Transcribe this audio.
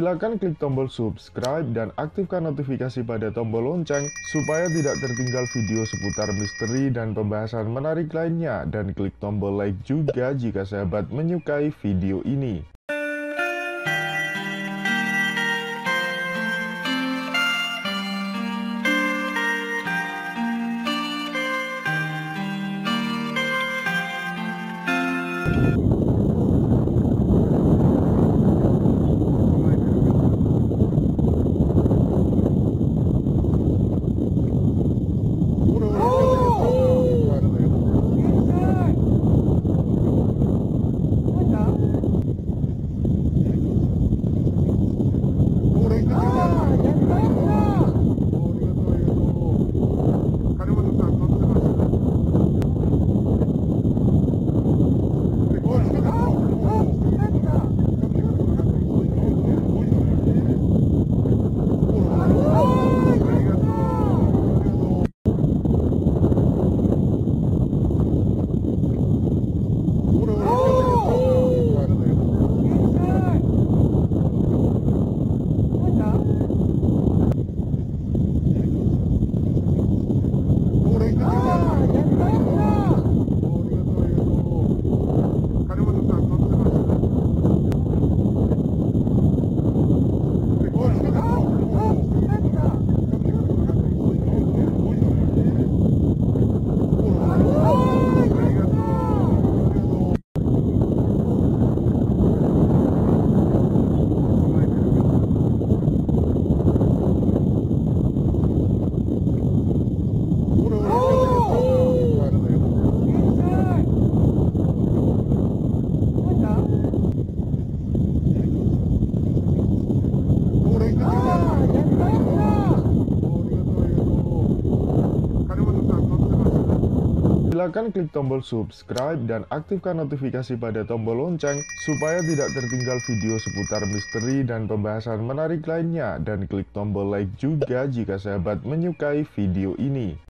Silakan klik tombol subscribe dan aktifkan notifikasi pada tombol lonceng supaya tidak tertinggal video seputar misteri dan pembahasan menarik lainnya, dan klik tombol like juga jika sahabat menyukai video ini. Silakan klik tombol subscribe dan aktifkan notifikasi pada tombol lonceng supaya tidak tertinggal video seputar misteri dan pembahasan menarik lainnya, dan klik tombol like juga jika sahabat menyukai video ini.